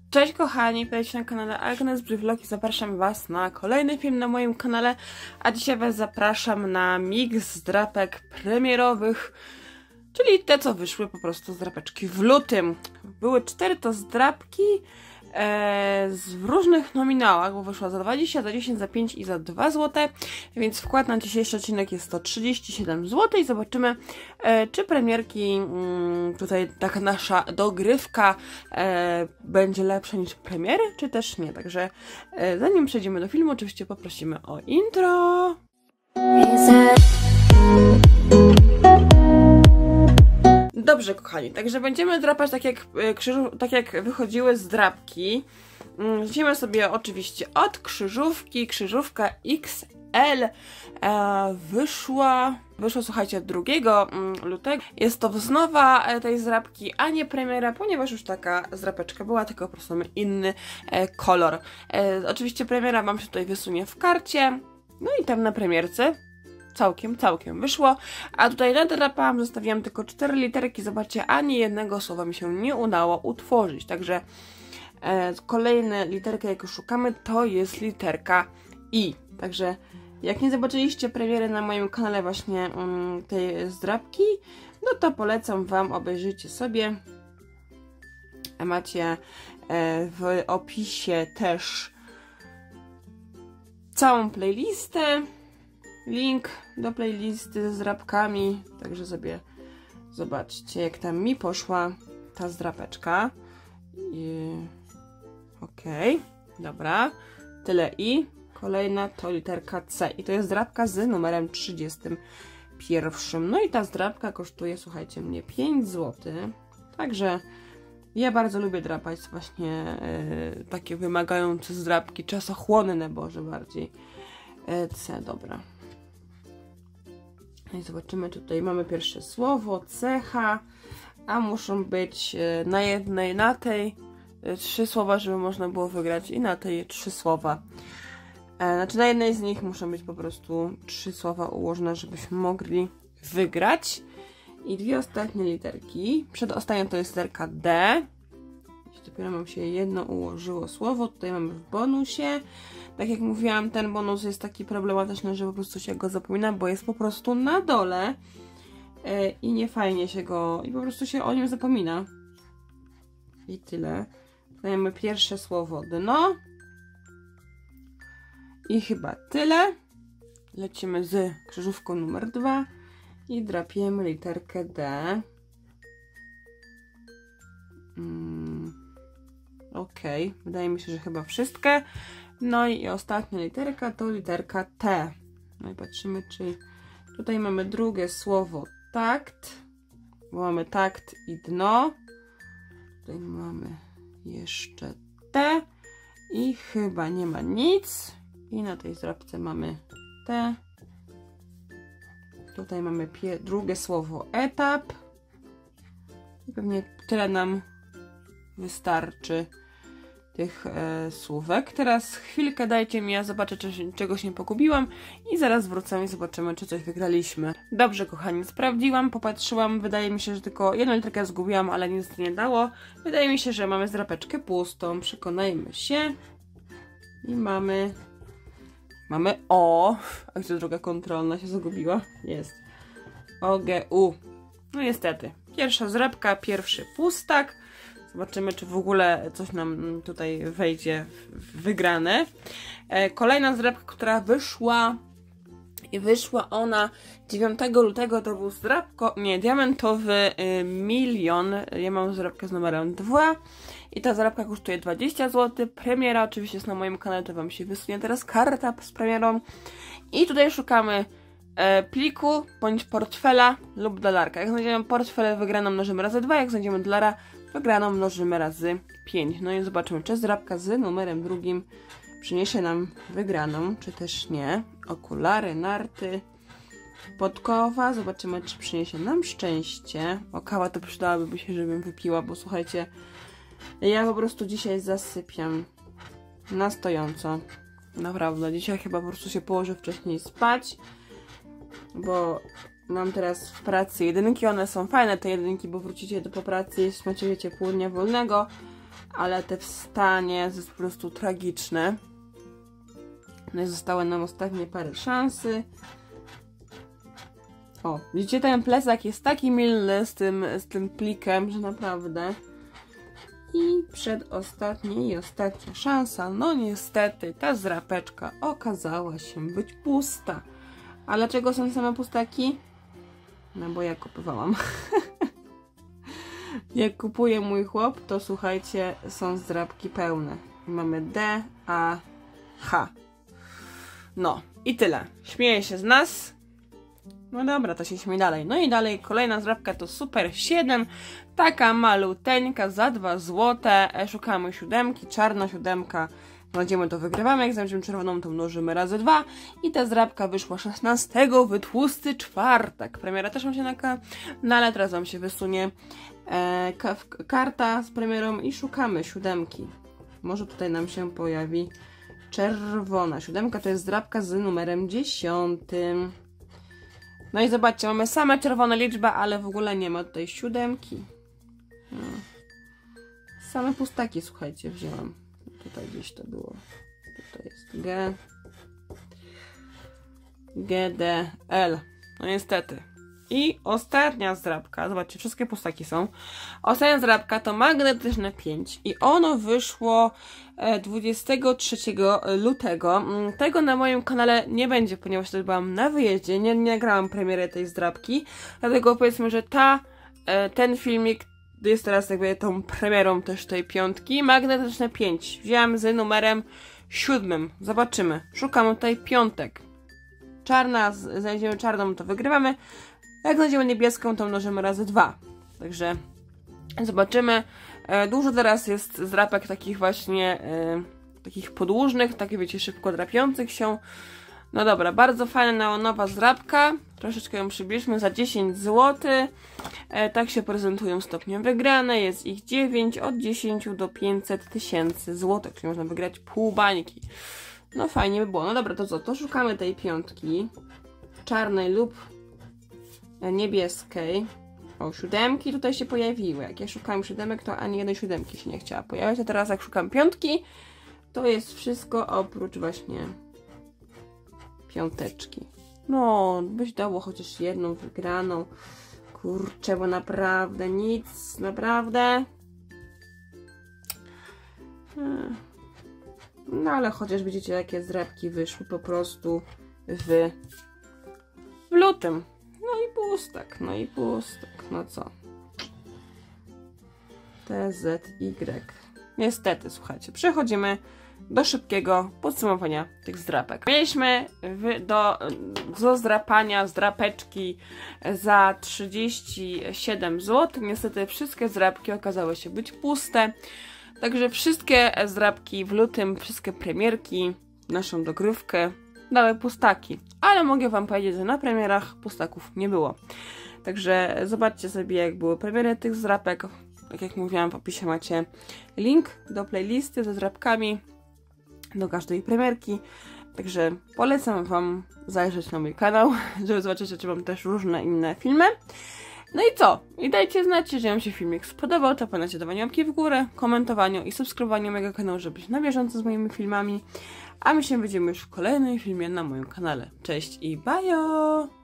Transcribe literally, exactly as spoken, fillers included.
Cześć kochani, witajcie na kanale Agnes Vlog i zapraszam was na kolejny film na moim kanale, a dzisiaj was zapraszam na miks zdrapek premierowych, czyli te co wyszły po prostu z drapeczki w lutym. Były cztery to zdrapki e, w różnych nominałach, bo wyszła za dwadzieścia, za dziesięć, za pięć i za dwa złote, więc wkład na dzisiejszy odcinek jest to trzydzieści siedem złotych i zobaczymy, e, czy premierki, mm, tutaj taka nasza dogrywka e, będzie lepsza niż premiery, czy też nie. Także e, zanim przejdziemy do filmu, oczywiście poprosimy o intro. Dobrze kochani, także będziemy drapać tak jak, krzyżu, tak jak wychodziły z drapki. Zaczniemy sobie oczywiście od krzyżówki. Krzyżówka X L e, wyszła, wyszła słuchajcie drugiego lutego. Jest to wznowa tej zdrapki, a nie premiera, ponieważ już taka zdrapeczka była, tylko po prostu mamy inny e, kolor. E, oczywiście premiera wam się tutaj wysunie w karcie, no i tam na premierce całkiem, całkiem wyszło, a tutaj nadrapałam, zostawiłam tylko cztery literki, zobaczcie, ani jednego słowa mi się nie udało utworzyć, także e, kolejna literka, jak już szukamy, to jest literka I, także jak nie zobaczyliście premiery na moim kanale właśnie um, tej zdrapki, no to polecam wam, obejrzyjcie sobie, macie e, w opisie też całą playlistę, link do playlisty ze zdrapkami, także sobie zobaczcie, jak tam mi poszła ta zdrapeczka. I... Okej, okay, dobra, tyle I. Kolejna to literka C i to jest zdrapka z numerem trzydziestym pierwszym. No i ta zdrapka kosztuje, słuchajcie mnie, pięć złotych, także ja bardzo lubię drapać właśnie yy, takie wymagające zdrapki, czasochłonne Boże bardziej. Yy, C, dobra. No i zobaczymy, tutaj mamy pierwsze słowo, cecha, a muszą być na jednej, na tej trzy słowa, żeby można było wygrać i na tej trzy słowa. Znaczy na jednej z nich muszą być po prostu trzy słowa ułożone, żebyśmy mogli wygrać. I dwie ostatnie literki. Przedostatnia to jest literka D. Dopiero nam się jedno ułożyło słowo. Tutaj mamy w bonusie. Tak jak mówiłam, ten bonus jest taki problematyczny, że po prostu się go zapomina, bo jest po prostu na dole yy, i nie fajnie się go, i po prostu się o nim zapomina. I tyle. Tutaj mamy pierwsze słowo dno. I chyba tyle. Lecimy z krzyżówką numer dwa i drapiemy literkę D. Hmm. Ok, wydaje mi się, że chyba wszystkie. No i ostatnia literka to literka T. No i patrzymy, czy tutaj mamy drugie słowo takt, bo mamy takt i dno. Tutaj mamy jeszcze T i chyba nie ma nic. I na tej zdrapce mamy T. Tutaj mamy drugie słowo etap. I pewnie tyle nam wystarczy tych e, słówek. Teraz chwilkę dajcie mi, ja zobaczę, czy się, czegoś nie pogubiłam i zaraz wrócę i zobaczymy, czy coś wygraliśmy. Dobrze kochani, sprawdziłam, popatrzyłam, wydaje mi się, że tylko jedną literkę zgubiłam, ale nic nie dało. Wydaje mi się, że mamy zdrapeczkę pustą, przekonajmy się. I mamy mamy O, a gdzie droga kontrolna się zagubiła? Jest. O, G, U. No niestety, pierwsza zdrapka, pierwszy pustak. Zobaczymy, czy w ogóle coś nam tutaj wejdzie w wygrane. Kolejna zdrapka, która wyszła i wyszła ona dziewiątego lutego, to był zdrapko, nie, diamentowy milion. Ja mam zdrapkę z numerem dwa i ta zdrapka kosztuje dwadzieścia złotych. Premiera oczywiście jest na moim kanale, to wam się wysunie teraz karta z premierą. I tutaj szukamy pliku bądź portfela lub dolarka. Jak znajdziemy portfel, wygraną mnożymy razy dwa, jak znajdziemy dolara, wygraną mnożymy razy pięć. No i zobaczymy, czy zdrapka z numerem drugim przyniesie nam wygraną, czy też nie. Okulary, narty, podkowa. Zobaczymy, czy przyniesie nam szczęście. O, kawa to przydałaby się, żebym wypiła, bo słuchajcie, ja po prostu dzisiaj zasypiam na stojąco. Naprawdę, dzisiaj chyba po prostu się położę wcześniej spać, bo mam teraz w pracy jedynki, one są fajne te jedynki, bo wrócicie do po pracy, macie wiecie pół dnia wolnego, ale te wstanie jest po prostu tragiczne. No i zostały nam ostatnie parę szansy. O, widzicie, ten plecak jest taki mylny z tym, z tym plikiem, że naprawdę. I przedostatnia i ostatnia szansa. No niestety, ta zdrapeczka okazała się być pusta. A dlaczego są same pustaki? No bo ja kupowałam. Jak kupuje mój chłop, to słuchajcie, są zdrapki pełne. Mamy D, A, H. No i tyle. Śmieję się z nas. No dobra, to się śmieje dalej. No i dalej kolejna zdrapka to Super siedem. Taka maluteńka za dwa złote. Szukamy siódemki, czarna siódemka. Znajdziemy to, wygrywamy. Jak znajdziemy czerwoną, to mnożymy razy dwa. I ta zdrapka wyszła szesnastego w tłusty czwartek. Premiera też ma się na kanale. Teraz wam się wysunie e, karta z premierą i szukamy siódemki. Może tutaj nam się pojawi czerwona. Siódemka to jest zdrapka z numerem dziesiątym. No i zobaczcie, mamy same czerwone liczby, ale w ogóle nie ma tutaj siódemki. Hmm. Same pustaki, słuchajcie, wzięłam. Tutaj gdzieś to było. Tutaj jest G. G, D, L. No niestety. I ostatnia zdrapka, zobaczcie, wszystkie pustaki są. Ostatnia zdrapka to magnetyczne pięć i ono wyszło dwudziestego trzeciego lutego. Tego na moim kanale nie będzie, ponieważ wtedy byłam na wyjeździe, nie, nie nagrałam premiery tej zdrapki, dlatego powiedzmy, że ta, ten filmik jest teraz jakby tą premierą też tej piątki. Magnetyczne pięć wzięłam z numerem siódmym. Zobaczymy. Szukam tutaj piątek. Czarna, znajdziemy czarną, to wygrywamy. Jak znajdziemy niebieską, to mnożymy razy dwa. Także zobaczymy. E, dużo teraz jest zdrapek takich właśnie e, takich podłużnych, takie wiecie, szybko drapiących się. No dobra, bardzo fajna nowa zdrapka. Troszeczkę ją przybliżmy za dziesięć złotych. E, tak się prezentują stopnie wygrane. Jest ich dziewięć, od dziesięciu do pięciuset tysięcy złotych. Czyli można wygrać pół bańki. No fajnie by było. No dobra, to co? To szukamy tej piątki. Czarnej lub niebieskiej. O, siódemki tutaj się pojawiły. Jak ja szukałam siódemek, to ani jednej siódemki się nie chciała pojawiać. A teraz jak szukam piątki, to jest wszystko oprócz właśnie piąteczki. No, byś dało chociaż jedną wygraną. Kurczę, bo naprawdę nic, naprawdę. No ale chociaż widzicie, jakie zdrapki wyszły po prostu w, w lutym. No i pustak, no i pustak, no co? T, Z, Y. Niestety, słuchajcie, przechodzimy do szybkiego podsumowania tych zdrapek. Mieliśmy w, do, do zdrapania zdrapeczki za trzydzieści siedem złotych. Niestety wszystkie zdrapki okazały się być puste. Także wszystkie zdrapki w lutym, wszystkie premierki, naszą dogrywkę dały pustaki. Ale mogę wam powiedzieć, że na premierach pustaków nie było. Także zobaczcie sobie, jak były premiery tych zdrapek. Tak jak mówiłam, w opisie macie link do playlisty ze zdrapkami do każdej premierki. Także polecam wam zajrzeć na mój kanał, żeby zobaczyć, czy mam też różne inne filmy. No i co? I dajcie znać, jeżeli wam się filmik spodobał, to pamiętajcie dawanie łapki w górę, komentowaniu i subskrybowaniu mojego kanału, żeby być na bieżąco z moimi filmami. A my się widzimy już w kolejnym filmie na moim kanale. Cześć i bajo!